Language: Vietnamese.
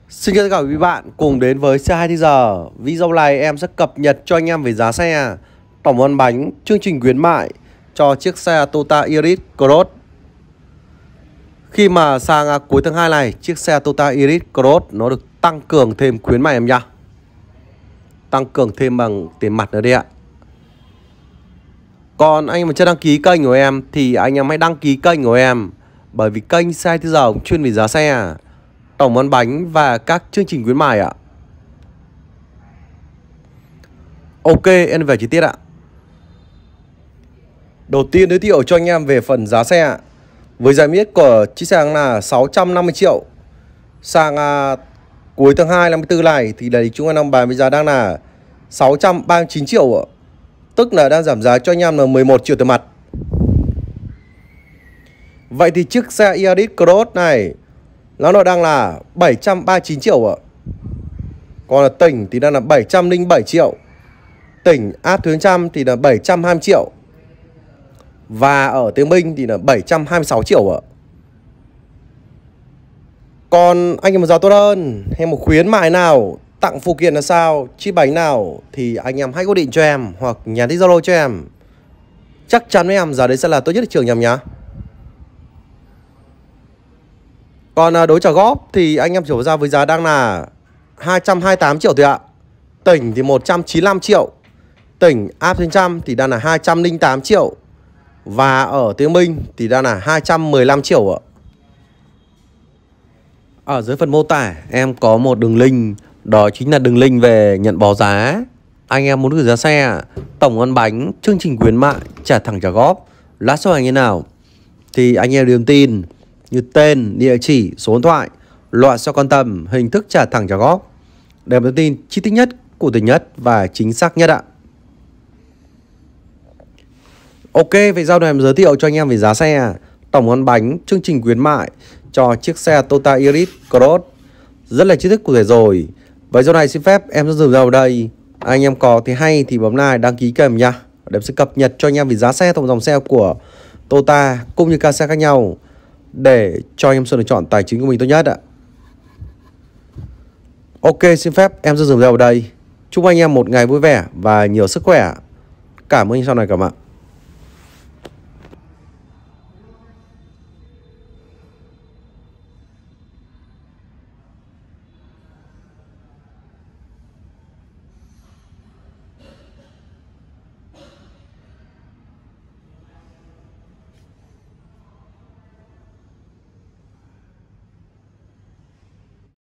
Xin chào tất cả quý bạn cùng đến với xe 2 giờ. Video này em sẽ cập nhật cho anh em về giá xe, tổng quan bánh, chương trình khuyến mại cho chiếc xe Toyota Yaris Cross. Khi mà sang cuối tháng 2 này, chiếc xe Toyota Yaris Cross nó được tăng cường thêm khuyến mại em nhá. Tăng cường thêm bằng tiền mặt nữa đấy ạ. Còn anh em mà chưa đăng ký kênh của em thì anh em hãy đăng ký kênh của em, bởi vì kênh xe 2 giờ chuyên về giá xe, tổng món bánh và các chương trình khuyến mại ạ. Ok, em về chi tiết ạ. Đầu tiên giới thiệu cho anh em về phần giá xe ạ. Với giá niêm yết của chiếc xe là 650 triệu. Sang cuối tháng 2 năm 2024 này thì đây chúng em đang bán với giá đang là 639 triệu ạ. Tức là đang giảm giá cho anh em là 11 triệu tiền mặt. Vậy thì chiếc xe Yaris Cross này nó đang là 739 triệu ạ. Còn là tỉnh thì đang là 707 triệu. Tỉnh áp thuế trăm thì là 720 triệu. Và ở Tiến Minh thì là 726 triệu ạ. Còn anh em mà giá tốt hơn hay một khuyến mại nào, tặng phụ kiện là sao, chi bánh nào thì anh em hãy gọi điện cho em hoặc nhắn tin Zalo cho em. Chắc chắn với em giá đấy sẽ là tốt nhất thị trường nhầm nhá. Còn đối trả góp thì anh em chuyển ra với giá đang là 228 triệu thôi ạ. Tỉnh thì 195 triệu. Tỉnh áp thuế trăm thì đang là 208 triệu. Và ở Tiến Minh thì đang là 215 triệu ạ. Ở dưới phần mô tả em có một đường link, đó chính là đường link về nhận báo giá. Anh em muốn gửi giá xe, tổng ăn bánh, chương trình khuyến mại, trả thẳng trả góp, lát số hàng như nào thì anh em điền tin như tên, địa chỉ, số điện thoại, loại xe quan tâm, hình thức trả thẳng trả góp để thông tin chi tiết nhất, cụ thể nhất và chính xác nhất ạ. Ok, vậy sau này em giới thiệu cho anh em về giá xe, tổng ăn bánh, chương trình khuyến mại cho chiếc xe Toyota Yaris Cross rất là chi tiết cụ thể rồi. Vậy sau này xin phép em sẽ dừng vào đây. Anh em có thì hay thì bấm like, đăng ký kênh nha, để em sẽ cập nhật cho anh em về giá xe, tổng dòng xe của Toyota cũng như các xe khác nhau, để cho anh em sự lựa chọn tài chính của mình tốt nhất ạ. Ok, xin phép em sẽ dừng vào đây. Chúc anh em một ngày vui vẻ và nhiều sức khỏe. Cảm ơn anh sau này các bạn.